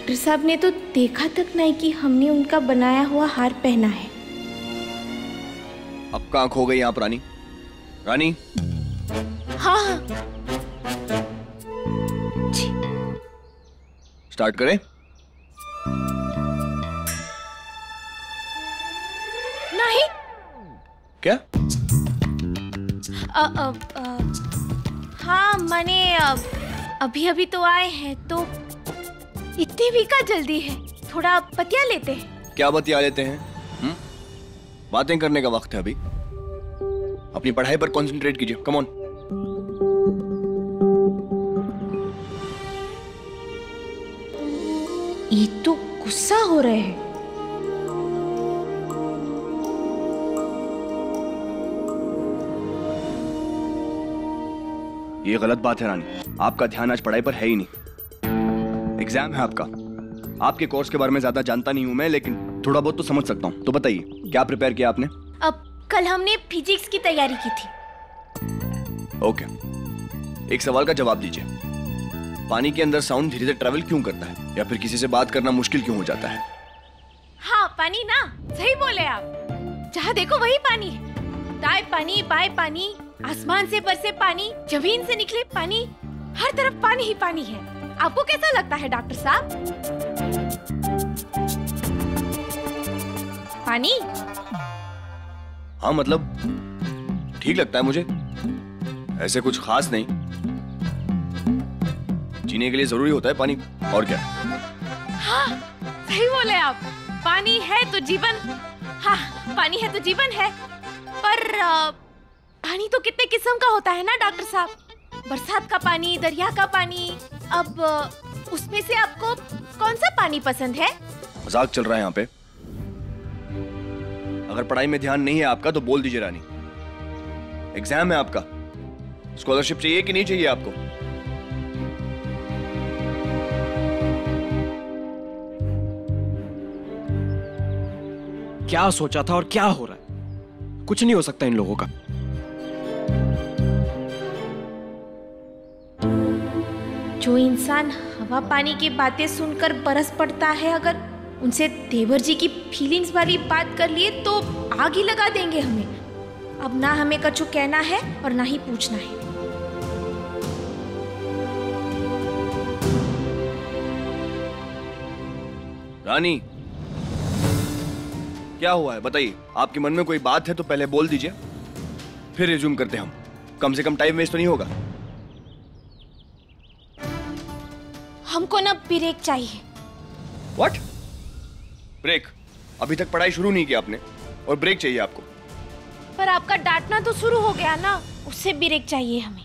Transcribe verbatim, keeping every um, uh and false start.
Doctor साहब ने तो देखा तक नहीं कि हमने उनका बनाया हुआ हार पहना है। अब कहाँ खो गई आप रानी? रानी? हाँ हाँ जी। स्टार्ट करें? नहीं। क्या? अ, अ, अ, हाँ मैंने अभी अभी तो आए हैं, तो इतनी भी का जल्दी है, थोड़ा बतिया लेते हैं। क्या बतिया लेते हैं? हुँ? बातें करने का वक्त है अभी। अपनी पढ़ाई पर कंसंट्रेट कीजिए। Come on. ये तो गुस्सा हो रहे हैं। ये गलत बात है रानी। आपका ध्यान आज पढ़ाई पर है ही नहीं। एग्जाम है आपका। आपके कोर्स के बारे में ज्यादा जानता नहीं हूं मैं, लेकिन थोड़ा बहुत तो समझ सकता हूं। तो बताइए, क्या प्रिपेयर किया आपने? अब कल हमने फिजिक्स की तैयारी की थी। ओके, एक सवाल का जवाब दीजिए। पानी के अंदर साउंड धीरे धीरे ट्रेवल क्यों करता है, या फिर किसी से बात करना मुश्किल क्यों हो जाता है? हाँ पानी ना, सही बोले आप। जहाँ देखो वही पानी है। दाएं पानी, बाएं पानी, आसमान से बरसे पानी, जमीन से निकले पानी, हर तरफ पानी ही पानी है। आपको कैसा लगता है डॉक्टर साहब? पानी? हाँ मतलब ठीक लगता है मुझे, ऐसे कुछ खास नहीं। जीने के लिए जरूरी होता है पानी, और क्या। हाँ सही बोले आप। पानी है तो जीवन, हाँ पानी है तो जीवन है। पर पानी तो कितने किस्म का होता है ना डॉक्टर साहब। बरसात का पानी, दरिया का पानी। अब उसमें से आपको कौन सा पानी पसंद है? मजाक चल रहा है यहाँ पे। अगर पढ़ाई में ध्यान नहीं है आपका तो बोल दीजिए रानी। एग्जाम है आपका। स्कॉलरशिप चाहिए कि नहीं चाहिए आपको? क्या सोचा था और क्या हो रहा है? कुछ नहीं हो सकता इन लोगों का। जो इंसान हवा पानी की बातें सुनकर बरस पड़ता है, अगर उनसे देवर जी की फीलिंग्स वाली बात कर लिए तो आग ही लगा देंगे हमें। अब ना हमें कछु कहना है और ना ही पूछना है। रानी, क्या हुआ है बताइए। आपके मन में कोई बात है तो पहले बोल दीजिए, फिर रिज्यूम करते हैं हम। कम से कम टाइम वेस्ट तो नहीं होगा। हमको ना ब्रेक चाहिए। व्हाट? ब्रेक? अभी तक पढ़ाई शुरू नहीं की आपने और ब्रेक चाहिए आपको? पर आपका डांटना तो शुरू हो गया ना, उससे ब्रेक चाहिए हमें।